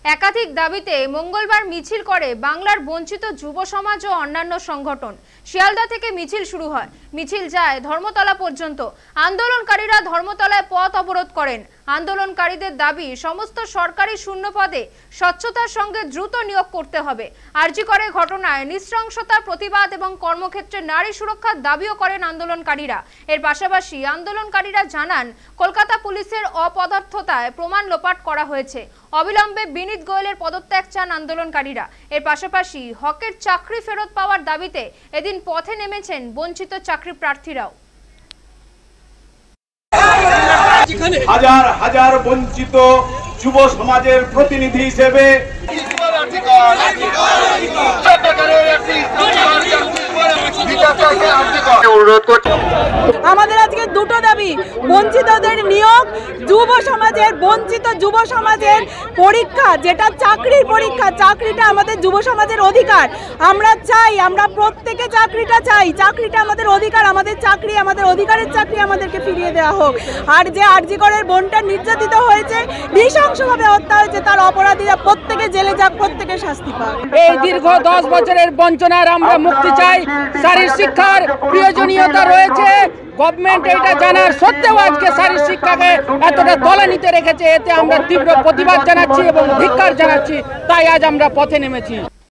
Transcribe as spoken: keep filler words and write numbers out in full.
একাধিক দাবিতে মঙ্গলবার মিছিল করে বাংলার বঞ্চিত যুব সমাজ ও অন্যান্য সংগঠন। শিয়ালদা থেকে মিছিল শুরু হয়, মিছিল যায় ধর্মতলা পর্যন্ত। আন্দোলনকারীরা ধর্মতলায় পথ অবরোধ করেন। আন্দোলনকারীদের দাবি, সমস্ত সরকারি শূন্য পদে স্বচ্ছতার সঙ্গে দ্রুত নিয়োগ করতে হবে। আরজি করে ঘটনায় নৃশংসতার প্রতিবাদ এবং কর্মক্ষেত্রে নারী সুরক্ষার দাবিও করেন আন্দোলনকারীরা। এর পাশাপাশি আন্দোলনকারীরা জানান, কলকাতা পুলিশের অপদার্থতায় প্রমাণ লোপাট করা হয়েছে। অবিলম্বে বিনীত গোয়েলের পদত্যাগ চান আন্দোলনকারীরা। এর পাশাপাশি হকের চাকরি ফেরত পাওয়ার দাবিতে এদিন পথে নেমেছেন বঞ্চিত চাকরি প্রার্থীরাও। হাজার হাজার বঞ্চিত যুব সমাজের প্রতিনিধি হিসেবে আমাদের আজকে দুটো দাবি, বঞ্চিতদের নিয়োগ, যুব সমাজের বঞ্চিত যুব সমাজের পরীক্ষা, যেটা চাকরির পরীক্ষা, চাকরিটা আমাদের যুব সমাজের অধিকার। আমরা চাই, আমরা প্রত্যেকে চাকরিটা চাই, চাকরিটা আমাদের অধিকার, আমাদের চাকরি, আমাদের অধিকারের চাকরি আমাদেরকে ফিরিয়ে দেওয়া হোক। আর যে আরজি করের বোনটা নির্যাতিত হয়েছে, নৃশংসভাবে হত্যা হয়েছে, তার অপরাধীরা প্রত্যেকে জেলে যাক, প্রত্যেকে শাস্তি পাক। এই দীর্ঘ দশ বছরের বঞ্চনার আমরা মুক্তি চাই। শারীর শিক্ষার প্রয়োজনীয়তা রয়েছে, গভর্নমেন্ট এটা জানার সত্ত্বেও আজকে শারীর শিক্ষাকে এতটা তলানিতে রেখেছে। এতে আমরা তীব্র প্রতিবাদ জানাচ্ছি এবং ধিক্কার জানাচ্ছি। তাই আজ আমরা পথে নেমেছি।